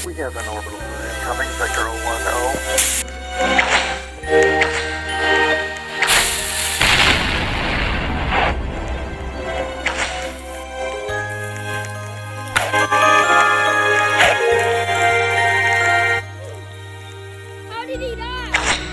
We have an orbital fluid incoming, Vector 010. How did he die?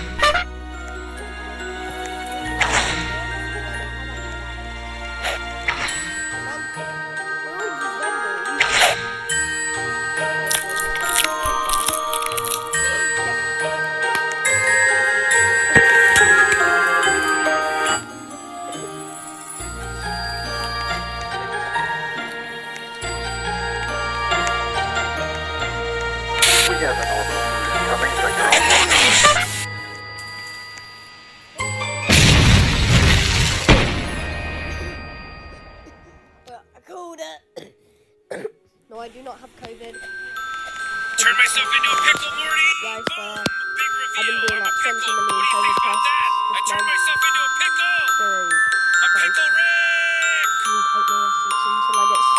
We have an orbital fluid incoming, Vector 010. I called it. No, I do not have COVID. Turn myself into a pickle, Morty! Guys, Boom! I've Big been reveal! doing I'm a like 20 pickle! million What do you think COVID about that? tests I this turned month. myself into a pickle! Very I'm close. Pickle Rick! I need 8 more essence until I get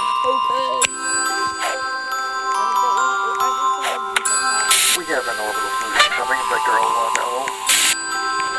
600 tokens. We have an orbital fluid incoming, Vector 010.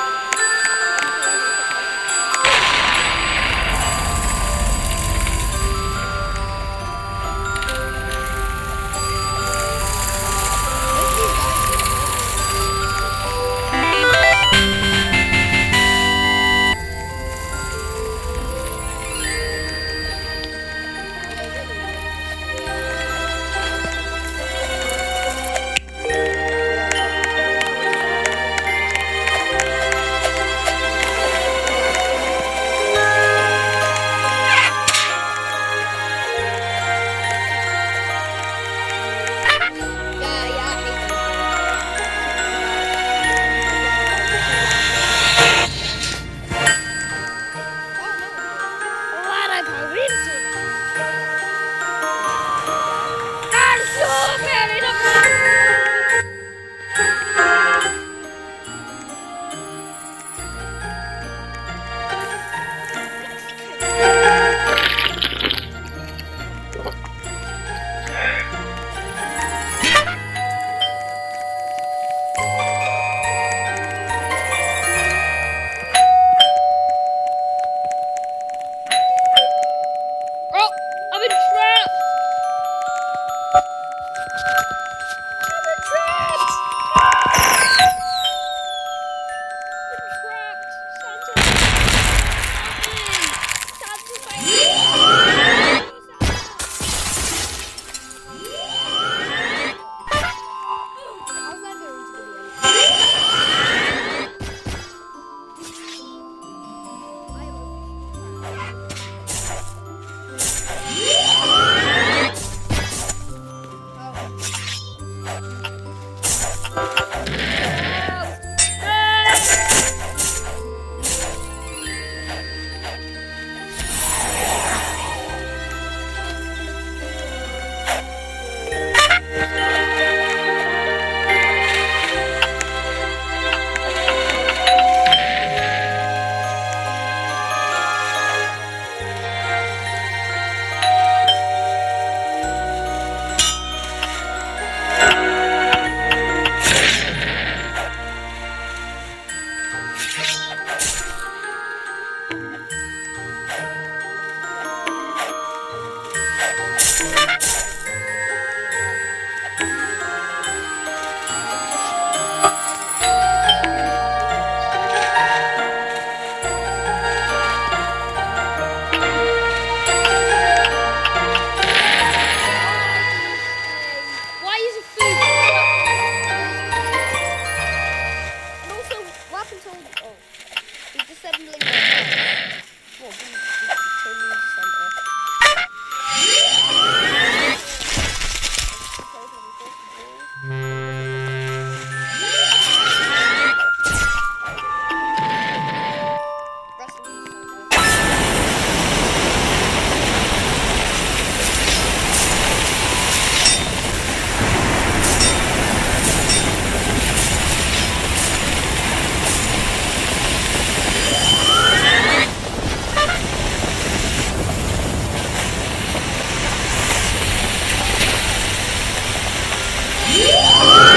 Oh, I've been trapped! I've been trapped! I've been trapped! Santa! How's that going to be? Pickle!